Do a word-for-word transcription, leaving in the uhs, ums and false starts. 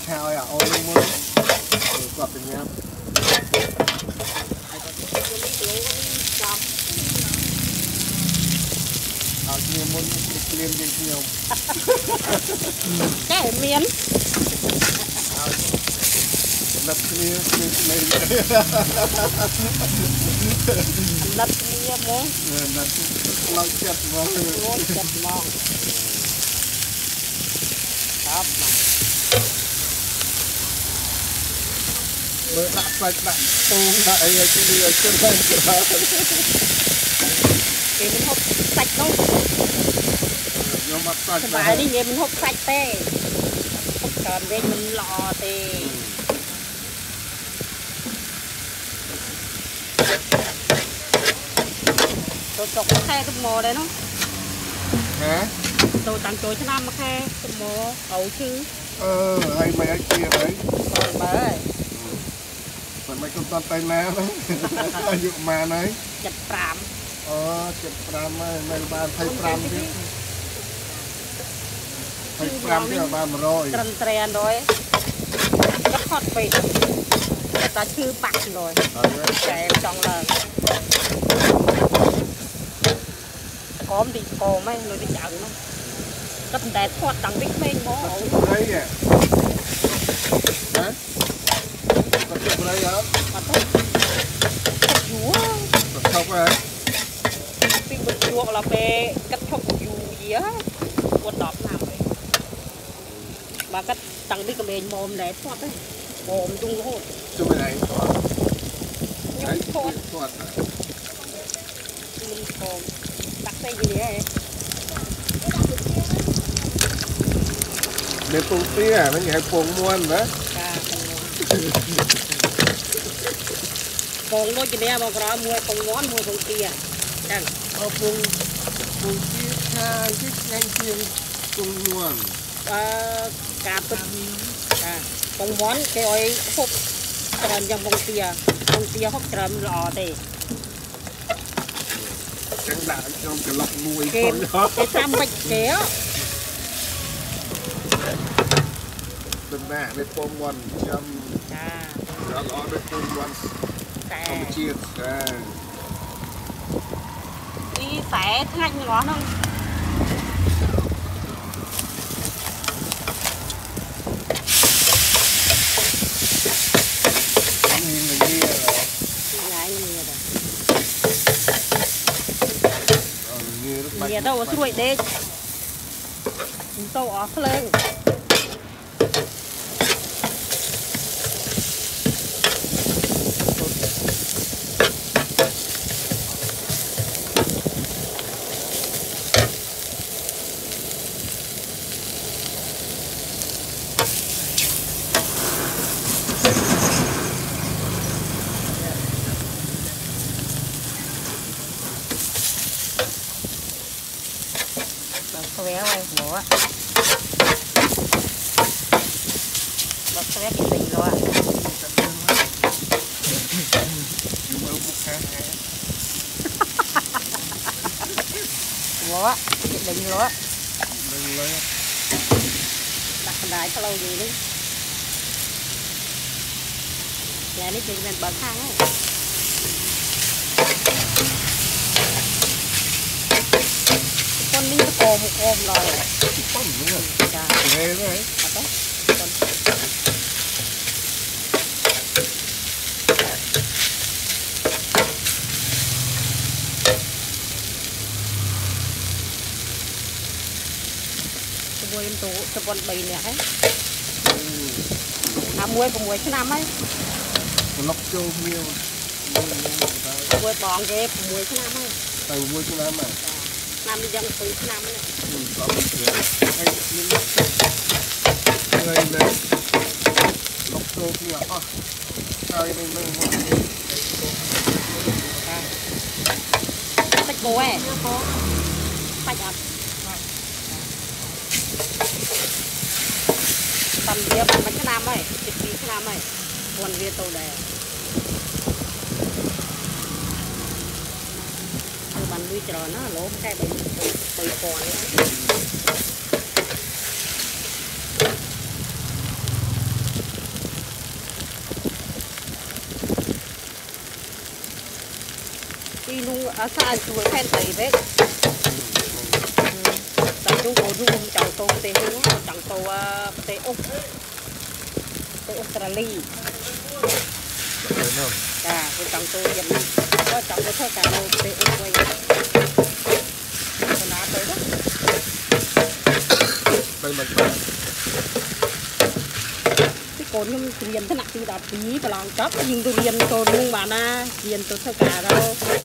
chào à ôi luôn mưa quạt tình em à kia muốn liên liên nhiều cái miếng lật kia này lật kia muốn lật lật chặt vào muốn chặt mòn top mà mới đặt sạch đặt tôm lại cái gì ở trên đây thì mình hút sạch đâu nhưng mà sạch cái bài đi nghe mình hút sạch tê hút tròn bên mình lò tê tôi chọc nó khe cái mồ đây nó hả tôi tặng tôi cho năm mà khe cái mồ ẩu chứ ờ hay mấy anh kia đấy còn bơi phải mấy con toàn tay ná đấy ai dụ mà đấy chặt pram ờ chặt pram này bạn thấy pram đi thấy pram thì là bạn rồi trần trèn rồi rất hot vị ta chưa bạc rồi kèm trong là có đi có mấy người đi chợ nó rất đẹp thoát đằng biết mấy mó đấy à hả có chụp đây hả mà thôi chúa không hả bị bực chuột là về cắt thọc dù gì á quần đọp nào vậy mà cắt đằng biết cái bên mồm để thoát đấy mồm tung hốt chụp này nhóc thoát thoát mình còn đặt đây gì đấy để tụi tia nó nhảy cuồng muôn đó còn mua cái này mà có mua con món mua con tia chẳng ở cuồng cuồng tia ha cái nhanh tiền cuồng muôn cà tít con món cái ơi hộp trần trong con tia con tia hộp trần lò thì chẳng đã trong cái lọc nuôi cái cái trăm bạch kéo tình nè để tôm muôn trăm đó đó để tôm muôn không chia đi xẻ thanh nó không nhà đâu có chuối đấy tàu ớt lên véo ơi bố ạ bố véo cái gì rồi bố ạ cái đỉnh rồi đặt cái đáy có lâu gì đi nhà đi tìm mình bật hang ấy con đi nó cồm một cồm rồi con nữa ghê đấy mua em tủ cho con bì nè ấy à mua của mua cái năm ấy lọc châu nhiều mua bòn ghép mua cái năm ấy từ mua cái năm này năm đi dân từ cái năm này người này lọc châu nhiều à ai đây đây bạch bố ấy bạch à tầm kia bằng cái nam ấy thịt cái nam ấy còn viên tàu đè từ bàn nuôi trò nó lỗ cái bầy bầy còn à sao chuối phen tẩy đấy tao chúng tôi dùng chẳng tô tê húng chẳng tô tê úc tê Australia à cái chẳng tô Việt Nam có chẳng có thôi cả nồi tê úc quay còn ná tới đó đây mình cái cồn nhưng riêng thế nào thì đã tí và lòng chóp nhưng tôi riêng tôi luôn mà na riêng tôi thôi cả đâu